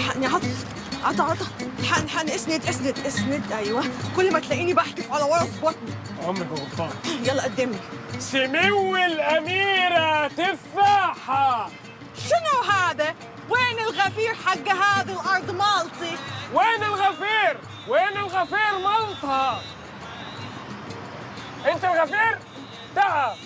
الحقني عطا الحقني اسند ايوه. كل ما تلاقيني بحتف على ورا بطني. عمرك غلطان. يلا قدمني. سمو الأميرة تفاحة. شنو هذا؟ وين الغفير حق هذه الأرض مالتي؟ وين الغفير؟ وين الغفير مالتها؟ أنت الغفير؟ تعال.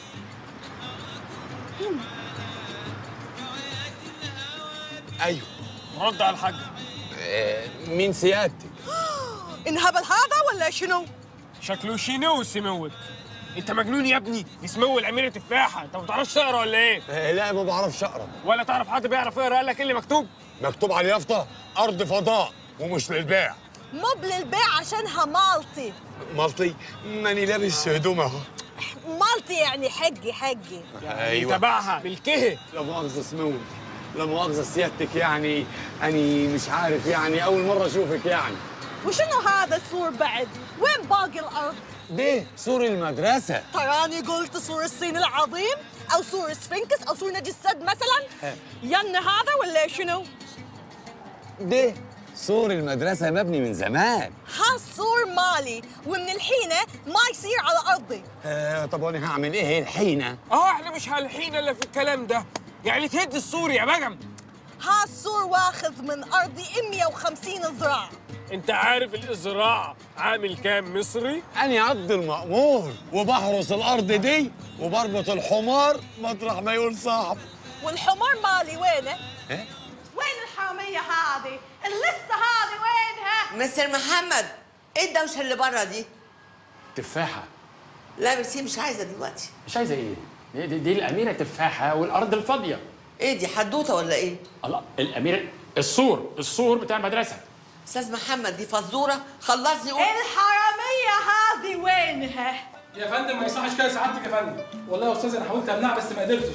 ايوه رد على الحاج. مين سيادتك؟ انهبل هذا ولا شنو؟ شكله شنو سموك؟ أنت مجنون يا ابني؟ دي سمو الأميرة تفاحة، أنت ما بتعرفش تقرا ولا إيه؟ لا ما بعرفش اقرا. ولا تعرف حد بيعرف يقرا قال لك إيه اللي مكتوب؟ مكتوب على اليافطه ارض فضاء ومش للبيع. مو للبيع عشانها مالتي. مالتي؟ ماني لابس هدوم اهو. مالتي يعني حقي. ايوه تبعها ملكها. لا مؤاخذة سمو، لا مؤاخذة سيادتك، يعني أني مش عارف، يعني أول مرة أشوفك يعني. وشنو هذا السور بعد؟ وين باقي الأرض؟ ده سور المدرسة. تراني قلت سور الصين العظيم أو سور سفنكس أو سور نجي السد مثلا؟ ين هذا ولا شنو؟ ده سور المدرسة مبني من زمان. هالسور مالي ومن الحين ما يصير على أرضي. طب وأنا هعمل إيه الحينة؟ إحنا مش هالحين إلا في الكلام ده، يعني تهد السور يا بجم. هالسور واخذ من أرضي 150 ذراع. أنت عارف الإزراع عامل كام مصري؟ أنا عبد المأمور وبحرس الأرض دي وبربط الحمار مطرح ما يقول صاحب. والحمار مالي وينه؟ إيه؟ وين الحامية هذه؟ اللسة هذه وينها؟ مستر محمد، ايه الدوشه اللي بره دي؟ تفاحة. لا ميرسي مش عايزه دلوقتي. مش عايزة ايه؟ دي الأميرة تفاحة والأرض الفاضية. ايه دي حدوته ولا ايه؟ الله، الأميرة السور بتاع المدرسة. استاذ محمد دي فزوره، خلصني قول. الحرامية هذه وينها؟ يا فندم ما يصحش كده سعادتك يا فندم. والله يا استاذ انا حاولت امنعها بس ما قدرتش.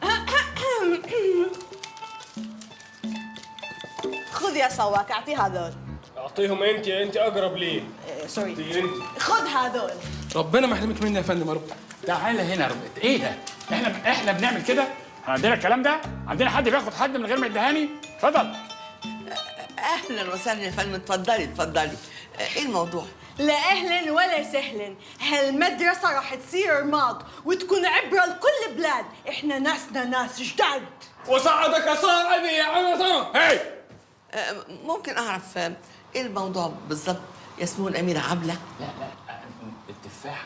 خذ يا سواك اعطيه هذول. أعطيهم أنت أقرب ليه. سوري. أنت. خذ هذول. ربنا ما يحرمك مني يا فندم يا رب. تعالى هنا يا رب. ايه ده؟ احنا بنعمل كده؟ عندنا الكلام ده؟ عندنا حد بياخد حد من غير ما يدهاني؟ اتفضل. اهلا وسهلا يا فندم، اتفضلي. ايه الموضوع؟ لا اهلا ولا سهلا، هالمدرسة راح تصير رماد وتكون عبرة لكل بلاد، احنا ناسنا ناس جداد. وصعدك صاعدي يا عمر. هي ممكن اعرف ايه الموضوع بالظبط يا سمو الاميره عبله؟ لا التفاحة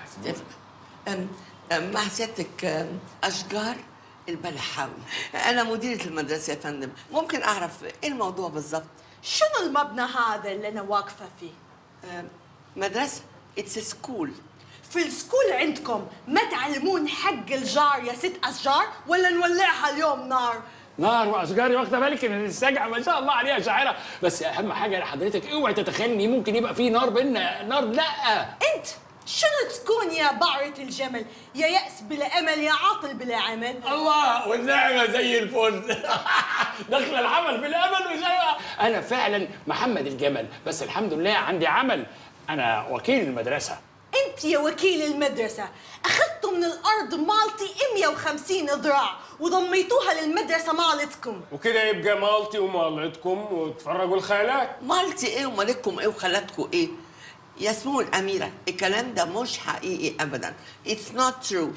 مع سيادتك اشجار البلحاوي، انا مديره المدرسه يا فندم. ممكن اعرف ايه الموضوع بالظبط؟ شنو المبنى هذا اللي انا واقفة فيه؟ مدرسه، اتس سكول. في السكول عندكم ما تعلمون حق الجار يا ست اشجار ولا نولعها اليوم نار؟ نار واشجار، واخده بالك ان السجعه ما شاء الله عليها شاعره، بس اهم حاجه لحضرتك اوعي تتخيل ان ممكن يبقى في نار بينا. نار لا. انت شنو تكون يا بعرة الجمل؟ يا يأس بلا امل يا عاطل بلا عمل. الله والنعمه زي الفل. داخله العمل بالامل وزي انا فعلا محمد الجمل، بس الحمد لله عندي عمل. انا وكيل المدرسه. انت يا وكيل المدرسة اخذتوا من الارض مالتي 150 ذراع وضميتوها للمدرسة مالتكم، وكده يبقى مالتي ومالتكم وتفرجوا الخيالات. مالتي ايه ومالكم ايه وخالاتكم ايه؟ يا سمو الأميرة الكلام ده مش حقيقي أبداً. It's not true.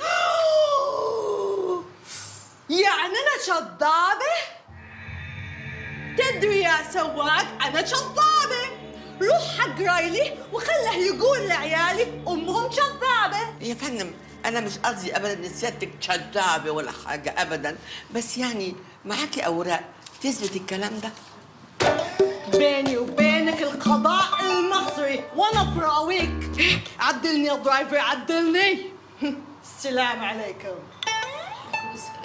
يعني أنا شضابة؟ تدري يا سواق أنا شضابة. روح حق رايلي وخله يقول لعيالي أمهم شضابة. يا فندم أنا مش قصدي أبداً إن سيادتك شضابة ولا حاجة أبداً، بس يعني معاكي أوراق تثبت الكلام ده؟ بيني وبينك القضاء المصري وانا براويك. عدلني يا درايفر عدلني. السلام عليكم.